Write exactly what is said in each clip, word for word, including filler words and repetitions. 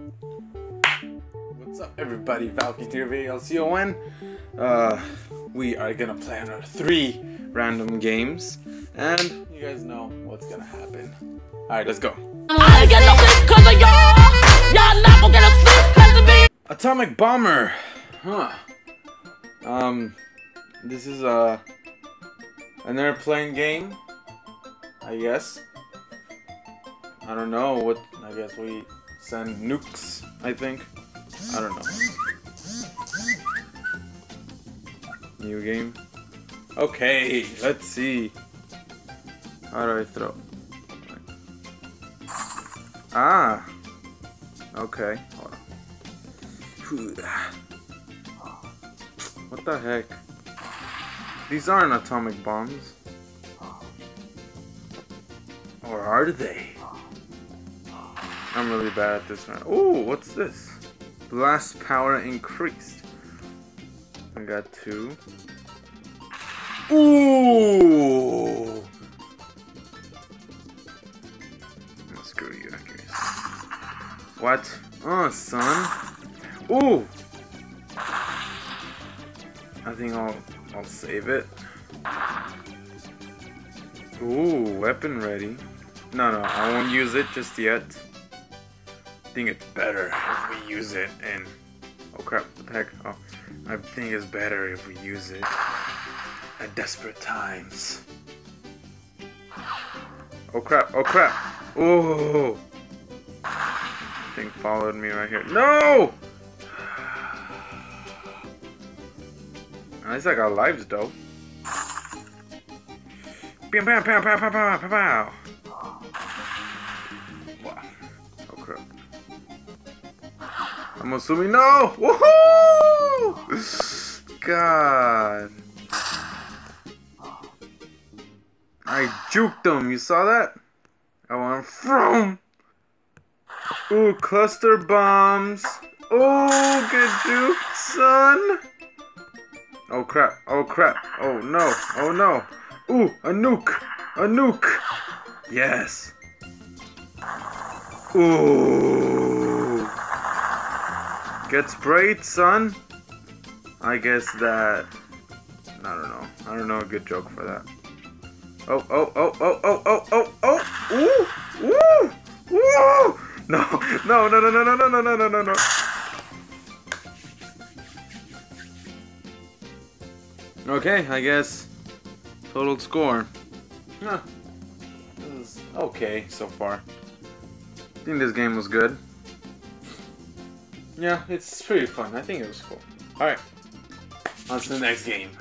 What's up, everybody? Falcon here, V L C O N. Uh, we are gonna play our three random games, and you guys know what's gonna happen. Alright, let's go. I get no sleep 'cause of y'all. Y'all not gonna get no sleep 'cause of me. Atomic Bomber. Huh. Um, this is uh, an airplane game, I guess. I don't know what, I guess we send nukes, I think. I don't know. New game. Okay, let's see. How do I throw? Ah. Okay. Hold on. What the heck? These aren't atomic bombs. Or are they? I'm really bad at this one. Ooh, what's this? Blast power increased. I got two. Ooh! Oh, screw you, I guess. What? Oh, son. Ooh! I think I'll I'll save it. Ooh, weapon ready. No, no, I won't use it just yet. I think it's better if we use it and... Oh crap, what the heck? Oh, I think it's better if we use it at desperate times. Oh crap, oh crap! Oh! Thing followed me right here. No! At least I got lives though. Bam, bam, bam, bam, bam, bam, bam, bam. Wow. Oh crap. I'm assuming no! Woohoo! God. I juked him. You saw that? I went from. Ooh, cluster bombs. Oh, good juke, son. Oh crap. Oh crap. Oh no. Oh no. Ooh, a nuke. A nuke. Yes. Ooh. Get sprayed, son. I guess that. I don't know. I don't know a good joke for that. Oh, oh, oh, oh, oh, oh, oh, oh. Ooh. Ooh. Ooh. No. No, no, no, no, no, no, no, no, no, no. Okay, I guess. Total score. Huh. This is okay so far. I think this game was good. Yeah, it's pretty fun. I think it was cool. Alright. On to the next game.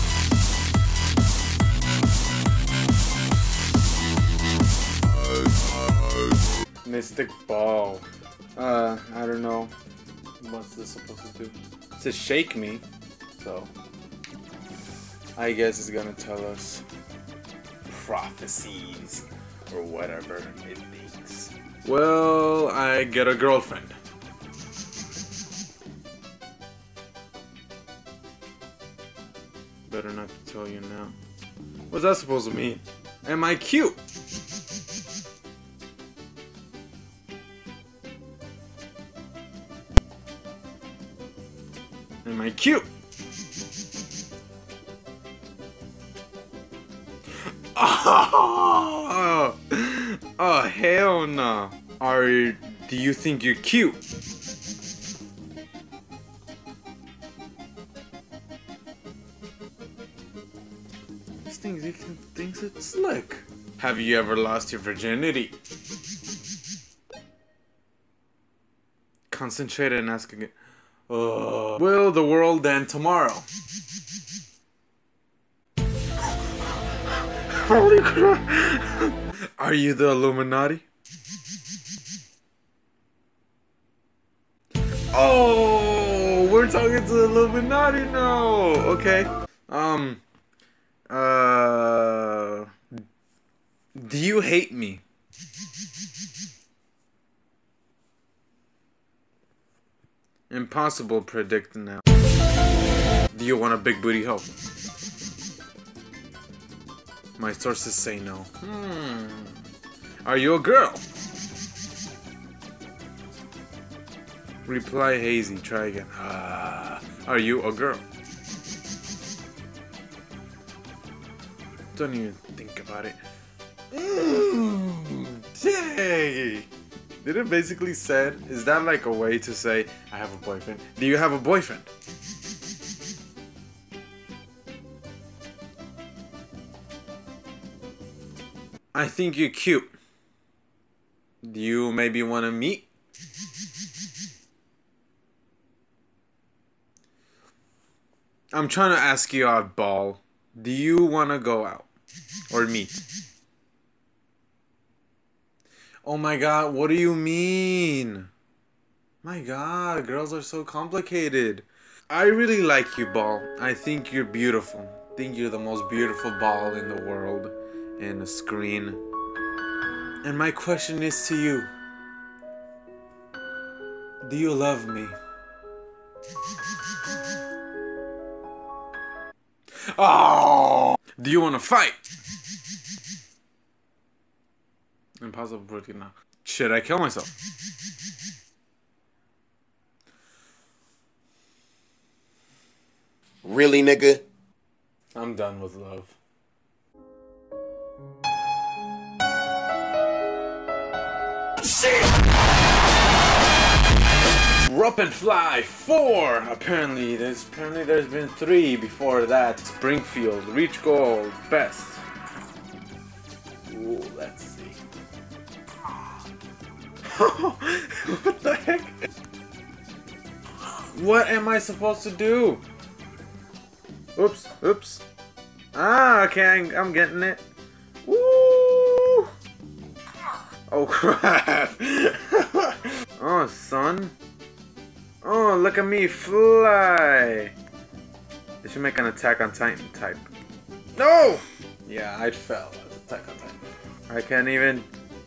Mystic Ball. Uh, I don't know. What's this supposed to do? It says shake me. So, I guess it's gonna tell us prophecies or whatever it thinks. Well, I get a girlfriend. Better not to tell you now. What's that supposed to mean? Am I cute? Am I cute? Oh, oh hell no. Are do you think you're cute? This thing he thinks it's slick. Have you ever lost your virginity? Concentrate and ask again. Uh, will the world end tomorrow? Holy crap! Are you the Illuminati? Oh, we're talking to the Illuminati now. Okay. Um. Uh. Do you hate me? Impossible predict now. Do you want a big booty hoe? My sources say no. Hmm. Are you a girl? Reply hazy. Try again. Ah, are you a girl? Don't even think about it. Mm, dang. Did it basically said, is that like a way to say, I have a boyfriend? Do you have a boyfriend? I think you're cute. Do you maybe want to meet? I'm trying to ask you oddball. Do you want to go out? Or meet? Oh my god, what do you mean? My god, girls are so complicated. I really like you, Ball. I think you're beautiful. I think you're the most beautiful ball in the world. In a screen. And my question is to you. Do you love me? Oh! Do you want to fight? Impossible pretty now. Should I kill myself? Really, nigga? I'm done with love. Shit! Rup and Fly four. Apparently, there's apparently there's been three before that. Springfield, Reach Gold, Best. Ooh, let's see. What the heck? What am I supposed to do? Oops, oops. Ah, okay, I'm, I'm getting it. Woo! Oh crap! Oh, son. Oh, look at me fly! They should make an Attack on Titan type. No! Yeah, I fell as Attack on Titan. I can't even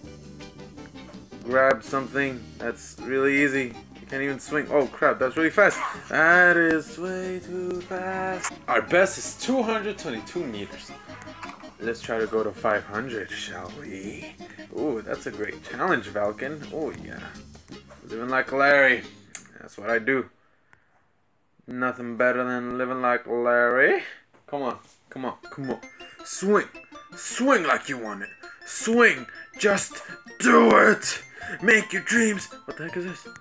grab something that's really easy. You can't even swing. Oh crap, that's really fast. That is way too fast. Our best is two hundred twenty-two meters. Let's try to go to five hundred, shall we? Ooh, that's a great challenge, Valken. Oh yeah. Living like Larry. That's what I do. Nothing better than living like Larry. Come on, come on, come on. Swing. Swing like you want it. Swing. Just do it. Make your dreams. What the heck is this?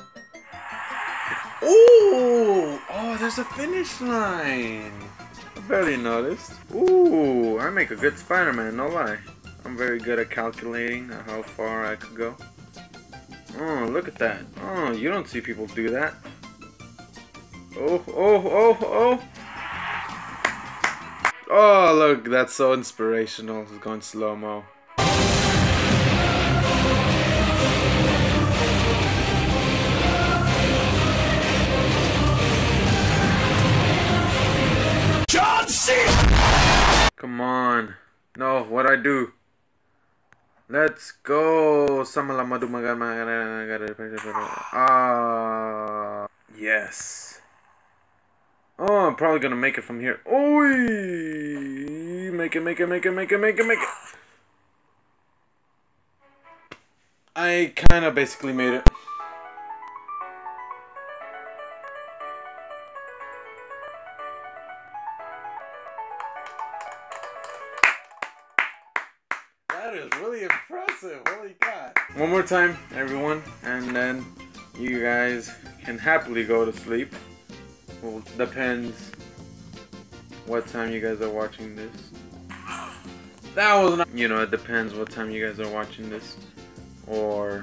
Ooh! Oh, there's a finish line. I barely noticed. Ooh, I make a good Spider-Man, no lie. I'm very good at calculating how far I could go. Oh, look at that. Oh, you don't see people do that. Oh, oh, oh, oh. Oh, look, that's so inspirational. It's going slow-mo. John C. Come on. No, what'd I do? Let's go. Ah, yes. Oh, I'm probably gonna make it from here. Oi! Make it, make it, make it, make it, make it, make it. I kind of basically made it. That is really impressive. Holy God. One more time, everyone, and then you guys can happily go to sleep. Well, depends what time you guys are watching this. That was not, you know, it depends what time you guys are watching this. Or,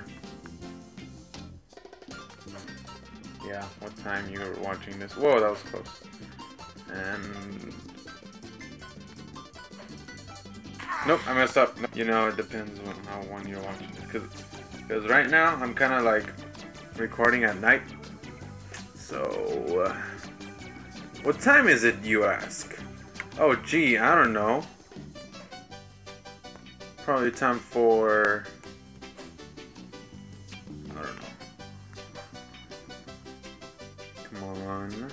yeah, what time you were watching this. Whoa, that was close. And, nope, I messed up. You know, it depends on how when you're watching it. Because because right now, I'm kind of like recording at night. So, uh, what time is it, you ask? Oh, gee, I don't know. Probably time for... I don't know. Come on.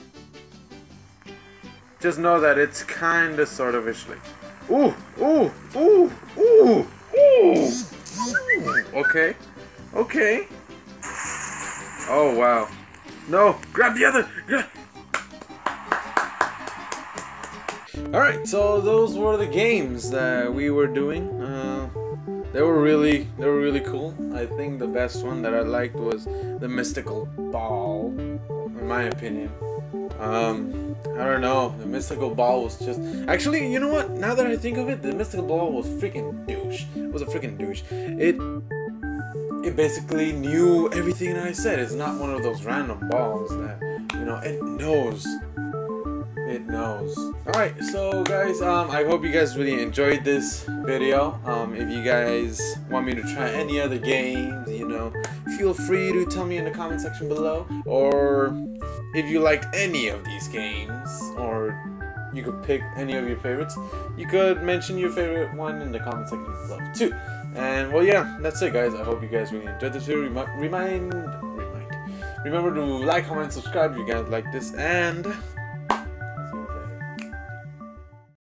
Just know that it's kinda sort of ish like. Ooh! Ooh! Ooh! Ooh! Ooh! Okay. Okay. Oh, wow. No, grab the other. Grab. Alright, so those were the games that we were doing. Uh, they were really, they were really cool. I think the best one that I liked was the Mystical Ball, in my opinion. Um, I don't know, the Mystical Ball was just... Actually, you know what? Now that I think of it, the Mystical Ball was freaking douche. It was a freaking douche. It... It basically knew everything that I said. It's not one of those random balls that, you know, it knows. It knows. Alright, so guys, um, I hope you guys really enjoyed this video. Um, if you guys want me to try any other games, you know, feel free to tell me in the comment section below. Or if you liked any of these games, or you could pick any of your favorites, you could mention your favorite one in the comment section below too. And well, yeah, that's it, guys. I hope you guys really enjoyed this video. Remi remind, remind, remember to like, comment, subscribe if you guys like this, and